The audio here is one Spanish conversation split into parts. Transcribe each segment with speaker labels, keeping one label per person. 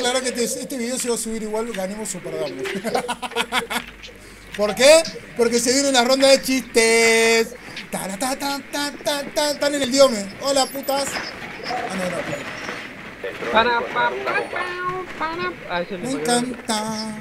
Speaker 1: aclarar que este video se va a subir igual, ganemos o perdamos. ¿Por qué? Porque se viene una ronda de chistes. Están en el diome. Hola, putas. Ah, no, no. Me encanta.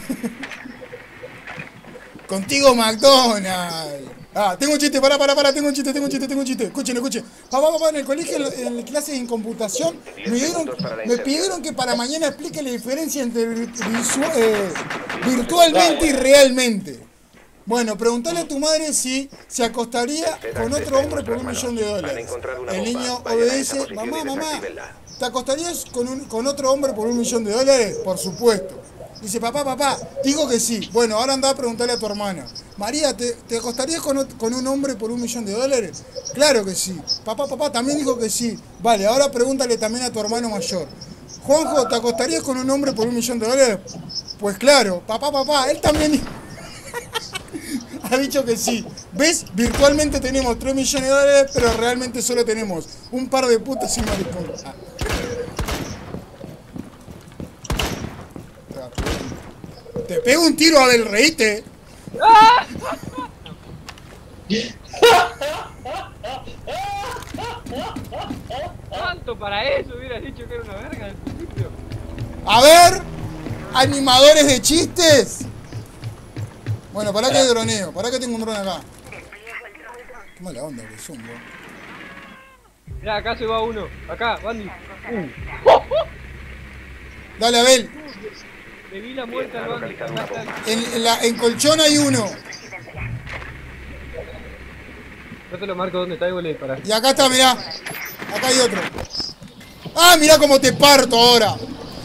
Speaker 1: Contigo, McDonald's. Ah, tengo un chiste, pará, tengo un chiste. Escuchen. Papá, en el colegio, en clases en computación, me pidieron que para mañana explique la diferencia entre virtualmente y realmente. Bueno, preguntale a tu madre si se acostaría con otro hombre por $1.000.000. El niño obedece. Mamá, ¿te acostarías con otro hombre por $1.000.000? Por supuesto. Dice, papá, digo que sí. Bueno, ahora anda a preguntarle a tu hermana. María, ¿te acostarías con un hombre por $1.000.000? Claro que sí. Papá, también dijo que sí. Vale, ahora pregúntale también a tu hermano mayor. Juanjo, ¿te acostarías con un hombre por $1.000.000? Pues claro. Papá, él también ha dicho que sí. ¿Ves? Virtualmente tenemos $3.000.000, pero realmente solo tenemos un par de putas y maricón. Te pego un tiro, Abel, reíte.
Speaker 2: ¿Cuánto para eso? Hubieras dicho que era una verga al principio.
Speaker 1: A ver, animadores de chistes. Bueno, pará que droneo, pará que tengo un dron acá. Qué mala onda que son, bro.
Speaker 2: Mirá, acá se va uno. Acá, Bandy.
Speaker 1: Dale, Abel.
Speaker 2: Me vi la muerte al Bandy.
Speaker 1: En colchón hay uno.
Speaker 2: Yo te lo marco donde está y vos le disparás.
Speaker 1: Y acá está, mirá. Acá hay otro. Ah, mirá cómo te parto ahora.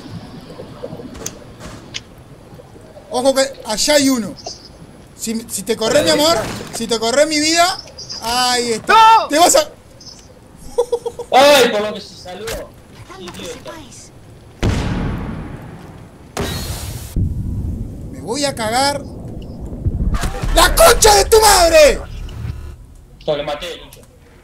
Speaker 1: Ojo que allá hay uno. Si te corres, mi amor, si te corres mi vida, ahí está.
Speaker 2: ¡No!
Speaker 1: Te vas a...
Speaker 3: ¡Ay, por lo que se salvó! Idiota.
Speaker 1: Me voy a cagar. ¡La concha de tu madre!
Speaker 3: No, lo maté, Lucho.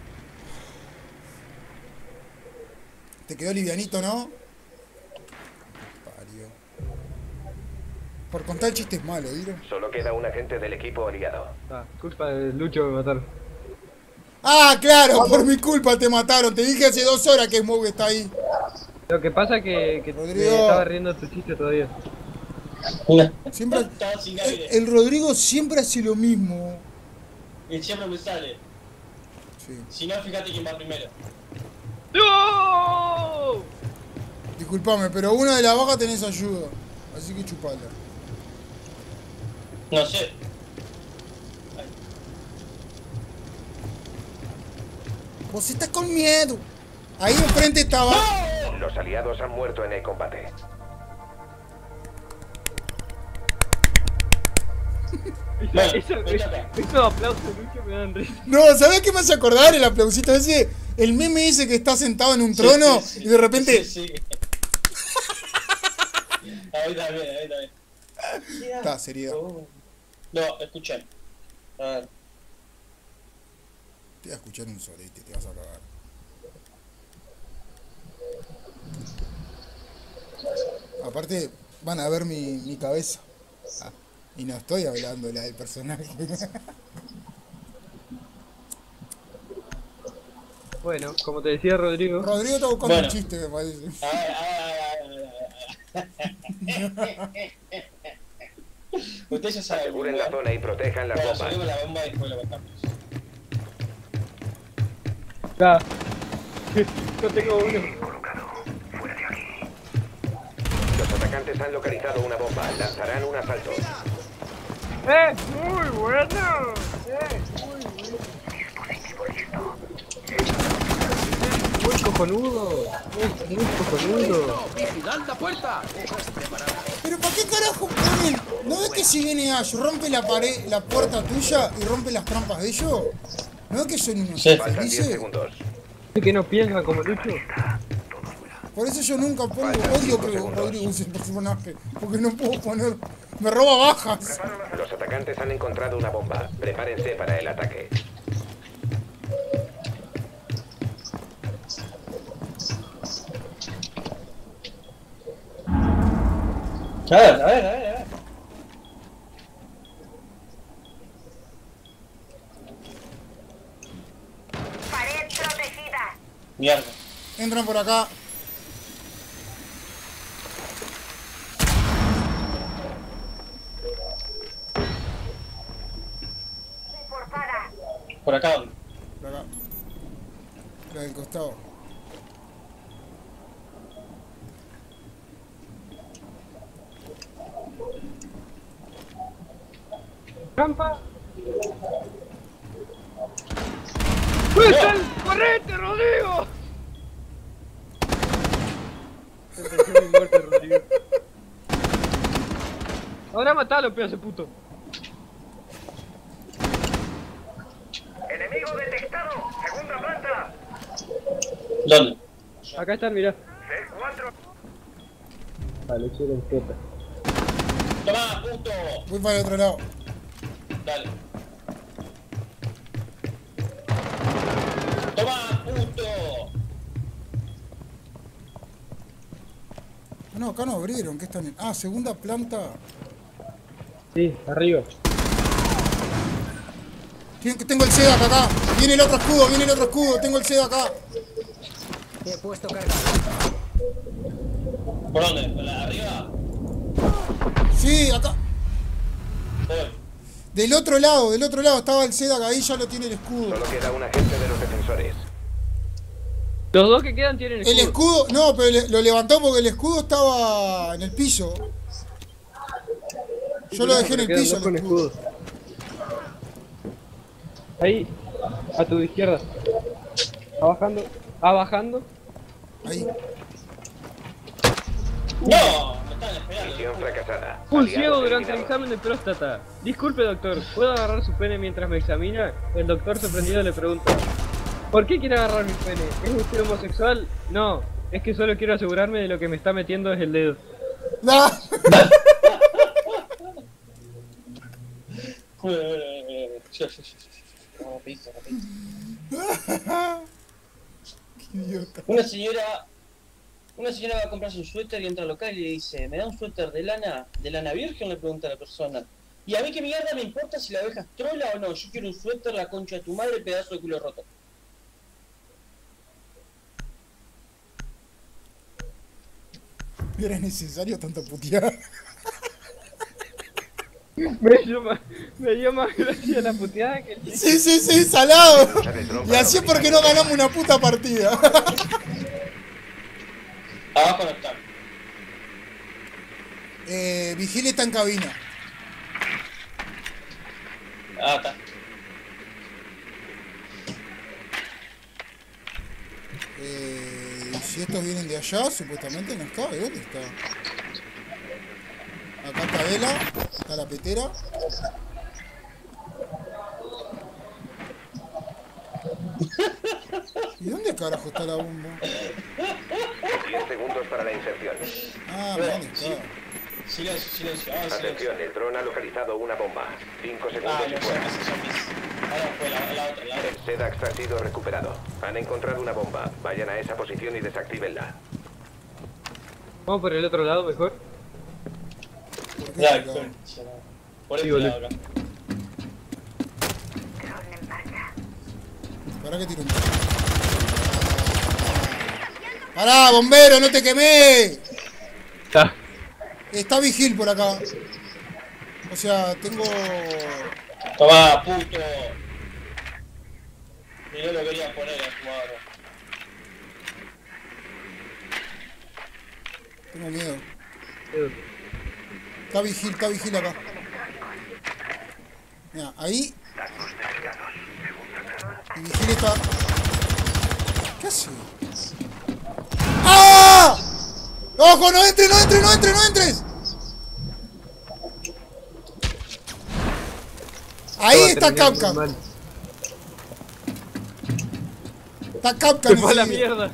Speaker 1: Te quedó livianito, ¿no? Parió. Por contar chistes malos, ¿vieron?
Speaker 4: Solo queda un agente del equipo aliado.
Speaker 2: Ah, culpa de Lucho me mataron.
Speaker 1: Ah, claro, por mi culpa te mataron. Te dije hace 2 horas que Smog está ahí.
Speaker 2: Lo que pasa es que me
Speaker 1: Rodrigo.
Speaker 2: estaba riendo tu chiste todavía.
Speaker 1: Siempre,
Speaker 3: Estaba sin aire.
Speaker 1: el Rodrigo siempre hace lo mismo.
Speaker 3: Y siempre me sale.
Speaker 1: Sí.
Speaker 3: Si no, fíjate quién va primero.
Speaker 2: ¡No!
Speaker 1: Disculpame, pero una de las bajas tenés ayuda. Así que chupala.
Speaker 3: No sé. Ay.
Speaker 1: Vos estás con miedo. Ahí enfrente estaba.
Speaker 4: Los aliados han muerto en el combate.
Speaker 2: Esos aplausos de Lucho me dan risa.
Speaker 1: No, ¿sabés qué me hace acordar el aplausito ese? El meme ese que está sentado en un trono
Speaker 3: Sí.
Speaker 1: y de repente.
Speaker 3: Sí. Ahí también.
Speaker 1: Está, seriedad.
Speaker 3: Oh. No, escuchen. A ver.
Speaker 1: Te voy a escuchar un solete, te vas a cagar. Aparte, van a ver mi cabeza. Ah, y no estoy hablando de la del personaje.
Speaker 2: Bueno, como te decía Rodrigo.
Speaker 1: Rodrigo está buscando
Speaker 3: Bueno.
Speaker 1: un chiste, me parece.
Speaker 3: A ver. Usted ya sabe.
Speaker 4: Aseguren la zona y protejan las
Speaker 3: Bueno,
Speaker 4: bombas.
Speaker 3: subimos la bomba y después la bajamos.
Speaker 2: Ya. Yo tengo uno.
Speaker 4: Los atacantes han localizado una bomba. Lanzarán un asalto.
Speaker 2: Muy bueno. Muy cojonudo. Muy cojonudo.
Speaker 1: Pero ¿para qué carajo ponen? ¿No ves que si viene Ash rompe la pared, la puerta tuya y rompe las trampas de ellos? ¿No ves que son unos
Speaker 3: Sí.
Speaker 4: Faltan 10
Speaker 1: infelices?
Speaker 4: segundos.
Speaker 2: Que no piensa como Lucho.
Speaker 1: Por eso yo nunca pongo, odio que Rodrigo use el personaje, porque no puedo poner, me roba bajas.
Speaker 4: Los atacantes han encontrado una bomba. Prepárense para el ataque.
Speaker 3: A ver, a ver, a ver, a ver.
Speaker 5: Pared protegida.
Speaker 3: Mierda.
Speaker 1: Entran por acá.
Speaker 5: Reforzada.
Speaker 3: Por acá, ¿dónde?
Speaker 1: Por acá. La del costado.
Speaker 2: ¡Trampa! ¡Suelta! ¡Correte, Rodrigo! Se pareció mi muerte, Rodrigo. Ahora matalo, pedazo de puto.
Speaker 4: Enemigo detectado. Segunda planta.
Speaker 3: ¿Dónde?
Speaker 2: Acá están, mirá.
Speaker 4: C4.
Speaker 2: Vale, quiero el Z.
Speaker 3: Tomá, puto.
Speaker 1: Voy para el otro lado.
Speaker 3: Dale. Tomá, puto.
Speaker 1: No, acá no abrieron. ¿Qué están en? Ah, segunda planta.
Speaker 2: Sí, arriba.
Speaker 1: Tengo el Sedac acá. Viene el otro escudo, viene el otro escudo. Tengo el Sedac acá.
Speaker 6: He puesto carga.
Speaker 3: ¿Por dónde? ¿Por la de arriba?
Speaker 1: Sí, acá.
Speaker 3: Voy.
Speaker 1: Del otro lado estaba el Sedac. Ahí ya lo tiene el escudo.
Speaker 4: Solo queda un agente de los defensores.
Speaker 2: Los dos que quedan tienen
Speaker 1: El escudo, no, pero lo levantó porque el escudo estaba en el piso. Yo lo dejé en el
Speaker 2: Quedan
Speaker 1: piso.
Speaker 2: dos con
Speaker 1: El escudo.
Speaker 2: escudos. Ahí, a tu izquierda. Bajando. Bajando.
Speaker 1: Ahí.
Speaker 3: No, me están esperando.
Speaker 4: Misión fracasada.
Speaker 2: Un
Speaker 4: Aliados
Speaker 2: ciego durante el
Speaker 4: eliminados.
Speaker 2: examen de próstata. Disculpe, doctor, ¿puedo agarrar su pene mientras me examina? El doctor sorprendido le pregunta: ¿por qué quiere agarrar mi pene? ¿Es usted homosexual? No, es que solo quiero asegurarme de lo que me está metiendo es el dedo.
Speaker 1: No. Qué idiota.
Speaker 3: Una señora va a comprarse un suéter y entra al local y le dice, ¿me da un suéter de lana virgen? Le pregunta a la persona. Y a mí que mierda me importa si la abeja es trola o no, yo quiero un suéter, la concha de tu madre, pedazo de culo roto.
Speaker 1: ¿Era necesario tanta puteada?
Speaker 2: Me dio más gracia la puteada que el...
Speaker 1: Sí, salado. Y así es porque no ganamos una puta partida.
Speaker 3: Abajo no está.
Speaker 1: Vigile está en cabina.
Speaker 3: Ah, está.
Speaker 1: Si estos vienen de allá, supuestamente no está. ¿De dónde está? Acá está Vela, está la petera. ¿Y dónde carajo está la bomba?
Speaker 4: 10 segundos para la inserción.
Speaker 1: Ah, ¿dónde está?
Speaker 3: Silencio. Ah,
Speaker 4: Atención,
Speaker 3: silencio.
Speaker 4: el dron ha localizado una bomba. 5
Speaker 3: Ah,
Speaker 4: segundos y
Speaker 3: no sé,
Speaker 4: fuera.
Speaker 3: no sé, ahora fue la otra.
Speaker 4: El SEDAX ha sido recuperado. Han encontrado una bomba. Vayan a esa posición y desactívenla.
Speaker 2: Vamos por el otro lado mejor.
Speaker 1: ¿Por qué
Speaker 3: Ya,
Speaker 1: está acá?
Speaker 3: por
Speaker 2: Sí,
Speaker 3: este
Speaker 2: boludo.
Speaker 3: lado acá.
Speaker 5: Drone en marcha.
Speaker 1: Pará que tiro un... ¡Pará, bombero! ¡No te quemé! Está Vigil por acá. O sea, tengo...
Speaker 3: Tomá, puto. Y no lo quería poner al jugador.
Speaker 1: Tengo miedo. Está Vigil acá. Mira, ahí. Y Vigil está... ¿Qué hace? ¡Ah! ¡Ojo! ¡No entres! Ahí está Capcom. Está Capcom.
Speaker 2: Se fue a la
Speaker 1: enseguida.
Speaker 2: mierda.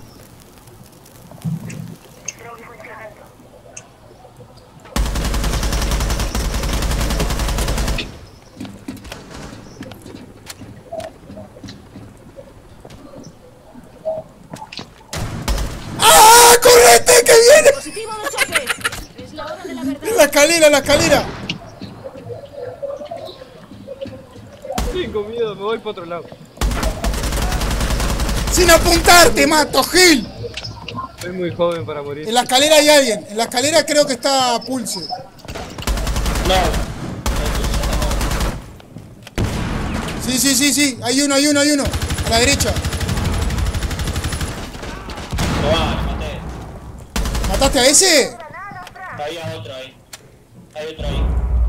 Speaker 5: Drone funcionando.
Speaker 1: ¡Ah! ¡Correte! ¡Que viene!
Speaker 7: Positivo de choque. Es la hora de la verdad.
Speaker 1: la escalera, la escalera!
Speaker 2: Tengo miedo, me voy para otro lado.
Speaker 1: ¡Sin apuntar, te mato, Gil!
Speaker 2: Soy muy joven para morir.
Speaker 1: En la escalera hay alguien. En la escalera creo que está Pulse.
Speaker 3: No.
Speaker 1: Sí. Hay uno. A la derecha.
Speaker 3: No va, lo maté.
Speaker 1: ¿Mataste a ese?
Speaker 3: Había otro ahí. Hay otro ahí.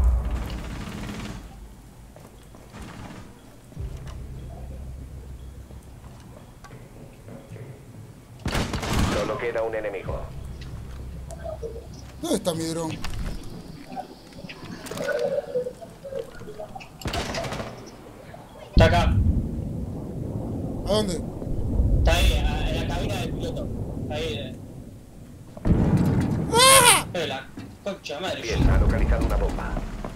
Speaker 4: Solo queda un enemigo.
Speaker 1: ¿Dónde está mi dron?
Speaker 3: Está acá.
Speaker 1: ¿A dónde?
Speaker 3: Está ahí, en la cabina del piloto. Ahí.
Speaker 1: ¡Ah!
Speaker 3: La concha madre.
Speaker 4: Bien, ha localizado una bomba.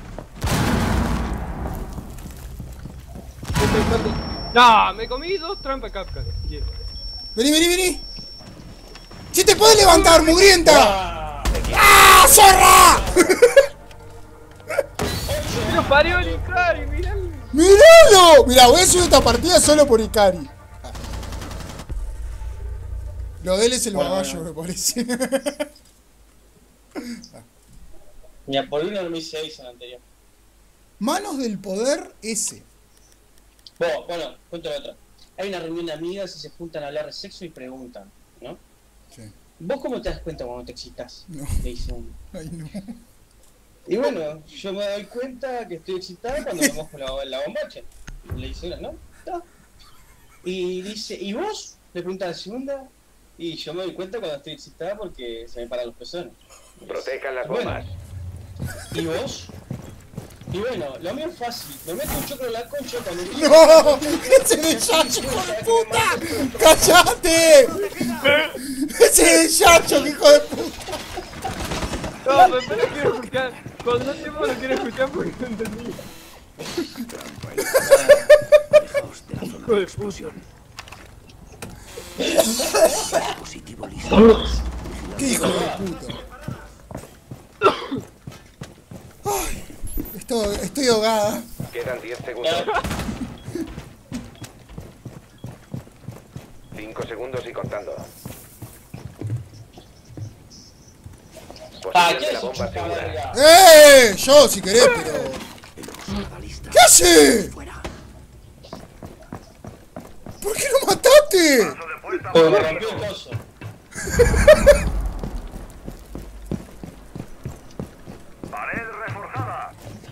Speaker 2: ¡No! Me comí 2 trampas Kafka. Yeah.
Speaker 1: Vení. ¡Si te podés levantar, mugrienta!
Speaker 3: ¡Ah!
Speaker 1: ¡Ah, zorra!
Speaker 2: ¡Pero parió el Ikari! ¡Miralo!
Speaker 1: ¡Miralo! Mirá, voy a subir esta partida solo por Ikari. Lo de él es el baballo, me parece.
Speaker 3: Mira, por uno no me hice 6 en el anterior.
Speaker 1: Manos del poder S.
Speaker 3: Bueno, cuento la otra. Hay una reunión de amigas y se juntan a hablar de sexo y preguntan, ¿no?
Speaker 1: Sí.
Speaker 3: ¿Vos cómo te das cuenta cuando te excitas?
Speaker 1: No.
Speaker 3: Le dice uno.
Speaker 1: Ay, no.
Speaker 3: Y bueno, yo me doy cuenta que estoy excitada cuando me mojo la bombacha. Le dice una, ¿no? Está. Y dice, ¿y vos? Le pregunta a la segunda. Y yo me doy cuenta cuando estoy excitada porque se me paran los pezones.
Speaker 4: Protejan las
Speaker 3: Bueno.
Speaker 4: bombas.
Speaker 3: ¿Y vos? Y bueno, lo mío es fácil. Me meto un choclo en la concha cuando...
Speaker 1: ¡No! ¡Ese de Yacho, hijo de puta! ¡Cállate! ¡Ese de Yacho, hijo de puta!
Speaker 2: No, pero espera, quiero escuchar. Cuando no sepa lo quiero escuchar porque no entendí. Hijo de fusión.
Speaker 1: ¡Qué hijo de puta! Ay, estoy ahogada.
Speaker 4: Quedan 10 segundos. 5 segundos y contando. Posición
Speaker 3: ¿Qué
Speaker 4: de la
Speaker 3: es un
Speaker 4: bomba segura.
Speaker 3: chupaverga?
Speaker 1: Yo si querés, pero... ¿Qué hace? ¿Por qué lo mataste?
Speaker 3: Porque me rompió el coso.
Speaker 5: Pared reforzada.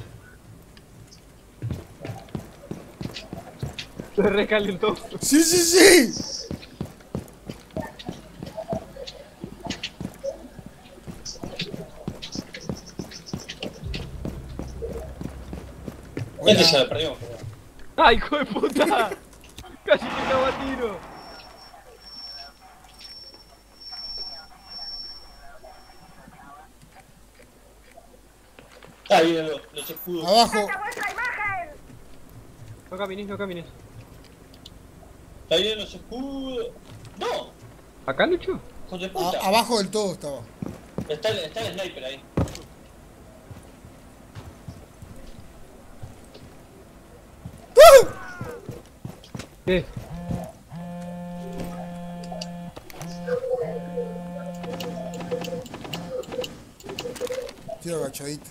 Speaker 2: Se recalentó.
Speaker 1: Sí.
Speaker 3: Este ya lo perdimos.
Speaker 2: ¡Ay, hijo de puta! Casi me cago a tiro.
Speaker 3: Ahí vienen los escudos.
Speaker 1: Abajo.
Speaker 5: ¡Vuestra imagen!
Speaker 2: No camines.
Speaker 3: Ahí vienen los escudos. ¡No!
Speaker 2: ¿Acá, Lucho?
Speaker 3: ¡Hijo de puta!
Speaker 1: Abajo del todo estaba.
Speaker 3: Está el sniper ahí.
Speaker 2: ¿Qué?
Speaker 1: Estoy agachadita.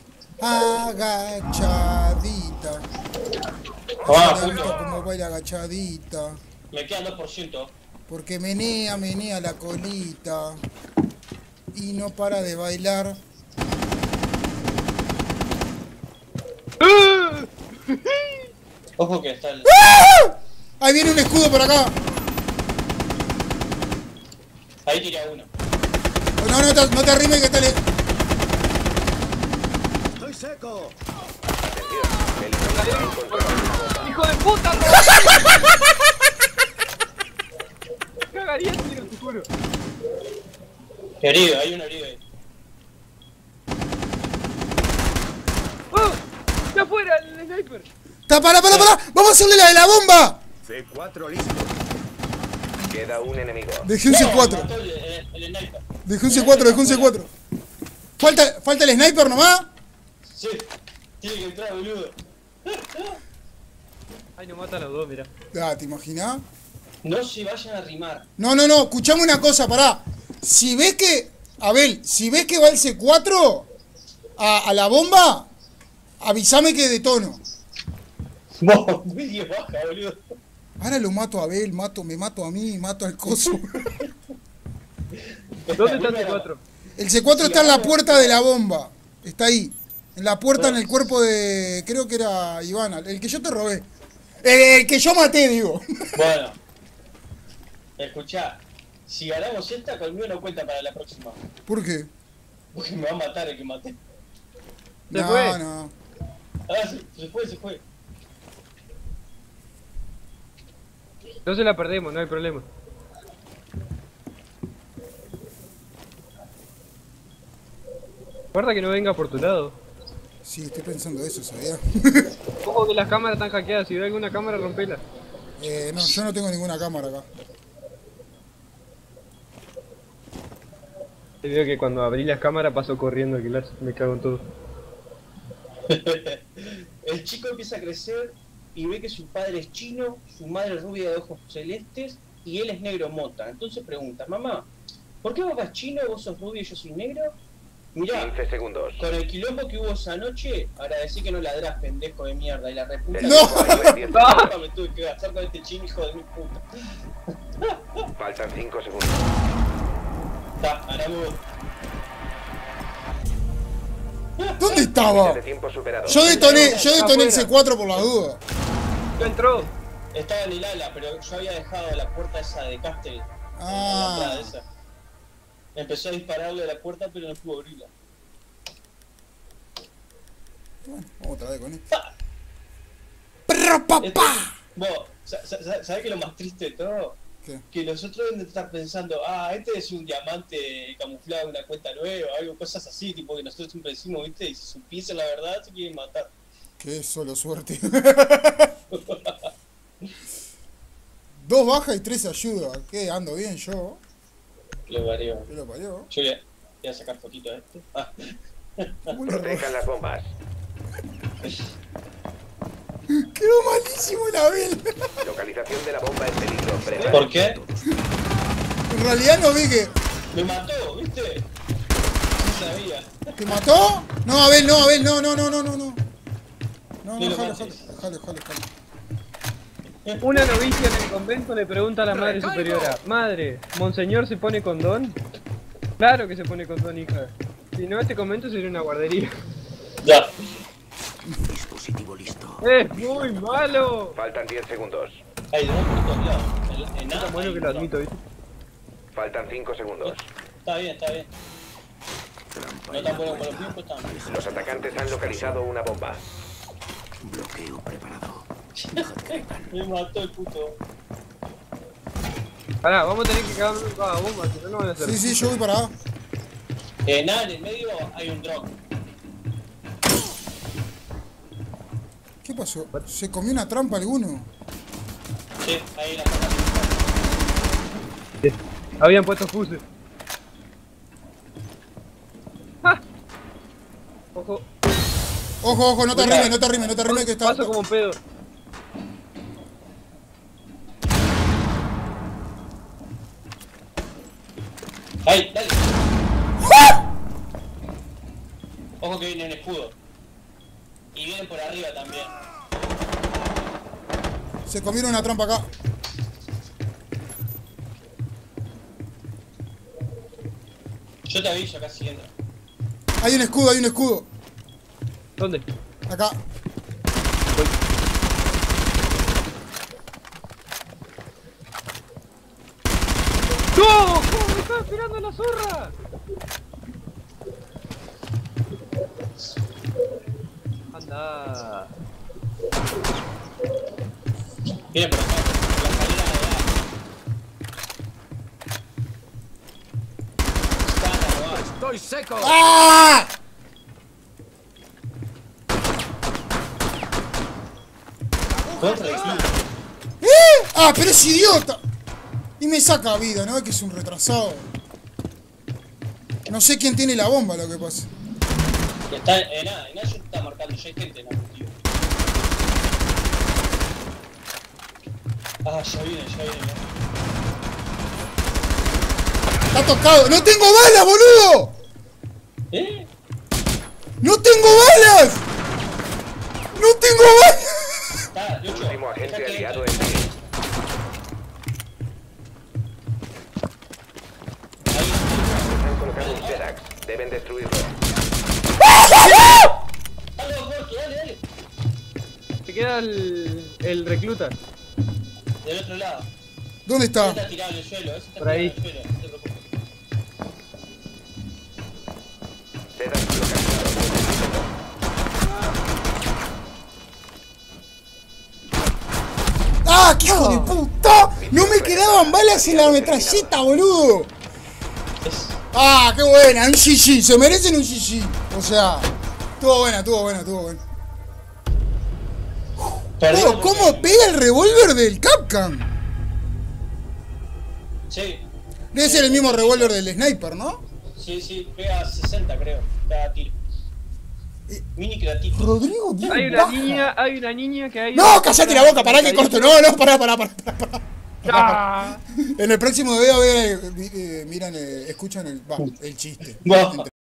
Speaker 1: Agachadita.
Speaker 3: Ah,
Speaker 1: Me gusta
Speaker 3: puto.
Speaker 1: cómo baila agachadita.
Speaker 3: Me quedan 2%.
Speaker 1: Porque menea la colita. Y no para de bailar.
Speaker 3: Ojo que está el...
Speaker 1: ¡Ah! Ahí viene un escudo por acá.
Speaker 3: Ahí tiré a uno.
Speaker 1: No te arrimes que está le...
Speaker 6: ¡Estoy seco!
Speaker 2: ¡Hijo de puta! Cagaría el tiro, te juro.
Speaker 3: Herido, hay uno herido ahí.
Speaker 2: ¡Oh! ¡Está afuera el sniper!
Speaker 1: ¡Para! ¡Vamos a hacerle la de la bomba!
Speaker 6: C4 listo.
Speaker 4: Queda un enemigo.
Speaker 1: Dejé un C4.
Speaker 3: Mató el sniper.
Speaker 1: Dejé un C4. Falta el sniper nomás.
Speaker 3: Sí, tiene que entrar, boludo.
Speaker 2: Ay, no mata a los dos, mirá.
Speaker 1: Ah, ¿te imaginás?
Speaker 3: No se vayan a rimar.
Speaker 1: No, escuchame una cosa, pará. Si ves que, Abel, si ves que va el C4 a la bomba, avísame que detono.
Speaker 3: Vos, medio baja, boludo.
Speaker 1: Ahora lo mato a Abel, me mato a mí, mato al coso.
Speaker 2: ¿Dónde está el C4?
Speaker 1: El C4 está en la puerta de la bomba. Está ahí. En la puerta, en el cuerpo de... Creo que era Ivana. El que yo te robé. El que yo maté, digo.
Speaker 3: Bueno. Escuchá. Si ganamos esta, conmigo no cuenta para la próxima.
Speaker 1: ¿Por qué?
Speaker 3: Porque me va a matar el que maté.
Speaker 2: ¿Se fue?
Speaker 1: No.
Speaker 3: Ah, se fue.
Speaker 2: No se la perdemos, no hay problema. Guarda que no venga por tu lado.
Speaker 1: Sí, estoy pensando eso, ¿sabías?
Speaker 2: Ojo que las cámaras están hackeadas, si ve alguna cámara, rompela.
Speaker 1: No, yo no tengo ninguna cámara acá.
Speaker 2: Te digo que cuando abrí las cámaras paso corriendo a alquilar, me cago en todo.
Speaker 3: El chico empieza a crecer y ve que su padre es chino, su madre es rubia de ojos celestes y él es negro mota. Entonces pregunta, mamá, ¿por qué papá es chino, vos sos rubio y yo soy negro? Mirá,
Speaker 4: 15 segundos.
Speaker 3: con el quilombo que hubo esa noche, agradecí que no ladrás, pendejo de mierda, y la reputa.
Speaker 1: ¡No!
Speaker 3: Me tuve que gastar con este chino, hijo de mi puta.
Speaker 4: Faltan 5 segundos.
Speaker 3: Aramos.
Speaker 1: ¿Dónde estaba?
Speaker 4: De tiempo superado.
Speaker 1: Yo detoné el C4 por la duda.
Speaker 2: ¿Qué entró?
Speaker 3: Estaba en el ala, pero yo había dejado la puerta esa de Castle.
Speaker 1: Ah.
Speaker 3: La entrada esa. Empezó a dispararle a la puerta, pero no pudo abrirla.
Speaker 1: Bueno, vamos otra vez con esto.
Speaker 3: ¡Pa!
Speaker 1: ¡Prr, papá!
Speaker 3: Vos, ¿sabés qué es lo más triste de todo?
Speaker 1: ¿Qué?
Speaker 3: Que nosotros deben estar pensando, este es un diamante camuflado en una cuenta nueva, algo, cosas así, tipo que nosotros siempre decimos, ¿viste? Y si supiesen la verdad, se quieren matar.
Speaker 1: Qué solo suerte. 2 bajas y 3 ayuda. ¿Qué? Ando bien yo.
Speaker 3: Lo parió.
Speaker 1: ¿Qué lo parió?
Speaker 3: Yo voy a sacar fotito a este.
Speaker 1: ¿Cómo le
Speaker 4: Protejan las bombas.
Speaker 1: Quedó malísimo el Abel.
Speaker 4: Localización de la bomba en peligro. Prepárate.
Speaker 3: ¿Por qué?
Speaker 1: En realidad no vi que...
Speaker 3: Me mató, ¿viste? No sabía.
Speaker 1: ¿Te mató? No, Abel, no. No,
Speaker 3: No lo
Speaker 1: jale.
Speaker 3: mates.
Speaker 2: Una novicia en el convento le pregunta a la madre superiora: Madre, ¿Monseñor se pone condón? Claro que se pone condón, hija. Si no, este convento sería una guardería.
Speaker 3: Ya.
Speaker 6: Dispositivo listo.
Speaker 2: ¡Es muy malo!
Speaker 4: Faltan 10 segundos.
Speaker 3: Hay dos por todos lados. En
Speaker 2: Está bueno que lo admito, ¿viste?
Speaker 4: Faltan 5 segundos.
Speaker 3: Está bien. No tan bueno con los tiempos, está bien.
Speaker 4: Los atacantes han localizado una bomba.
Speaker 6: Bloqueo preparado.
Speaker 3: Me mató el puto.
Speaker 2: Pará, vamos a tener que cagar una bomba, si no, no van a hacer.
Speaker 1: Sí, yo voy para acá.
Speaker 3: Nada, en el medio hay un drop.
Speaker 1: ¿Qué pasó? ¿Se comió una trampa alguno?
Speaker 3: Sí, ahí la cosa.
Speaker 2: Habían puesto fuses. ¡Ah! Ojo,
Speaker 1: Ojo, no te arrimes que está...
Speaker 2: paso como un pedo.
Speaker 3: ¡Ay, dale! Ojo que viene un escudo. Y vienen por arriba también.
Speaker 1: Se comieron una trampa acá.
Speaker 3: Yo te aviso acá siguiendo.
Speaker 1: Hay un escudo.
Speaker 2: ¿Dónde?
Speaker 1: Acá.
Speaker 2: ¡No! ¿Cómo me estaba esperando la zorra? Anda.
Speaker 3: Viene por acá, por la escalera de allá. Está robado.
Speaker 6: ¡Estoy seco!
Speaker 1: ¡Ah!
Speaker 3: Contra el club.
Speaker 1: ¡Ah, pero es idiota! Y me saca vida, ¿no? Es que es un retrasado. No sé quién tiene la bomba, lo que pasa.
Speaker 3: Está, nada, en eso está marcando, ya hay gente en el tío. Ah, ya viene, ya viene.
Speaker 1: Está tocado. ¡No tengo balas, boludo!
Speaker 3: ¿Eh?
Speaker 1: ¡No tengo balas! ¡No tengo balas!
Speaker 3: Está, Lucho.
Speaker 4: Último agente
Speaker 3: Deja que
Speaker 4: aliado
Speaker 3: entre.
Speaker 4: en pie. Han colocado un Zerax. Deben destruirlo.
Speaker 3: Dale, Gorky, dale, dale.
Speaker 2: Se queda el recluta.
Speaker 3: Del otro lado.
Speaker 1: ¿Dónde
Speaker 3: Ese
Speaker 1: está?
Speaker 3: está tirado en el suelo, ese está
Speaker 2: Por ahí.
Speaker 3: tirado en el suelo, no te preocupes.
Speaker 4: Zerax localizado.
Speaker 1: ¡Ah, qué hijo de puta! ¡No me quedaban balas en la metralleta, boludo!
Speaker 3: Es...
Speaker 1: ¡Ah, qué buena! Un GG, se merecen un GG. O sea, estuvo buena, estuvo buena, estuvo buena.
Speaker 3: Perdimos
Speaker 1: Pero, ¿cómo
Speaker 3: porque-
Speaker 1: pega el revólver del Capcom?
Speaker 3: Sí,
Speaker 1: Debe ser el mismo revólver del sniper, ¿no?
Speaker 3: sí, sí, pega 60 creo, cada tiro. Mini creativo.
Speaker 1: Rodrigo, bien baja.
Speaker 2: Hay una niña que hay.
Speaker 1: No, callate la boca, pará que corto. No, no, pará.
Speaker 2: ¡Ah!
Speaker 1: En el próximo video miran, escuchan el chiste.
Speaker 3: Va.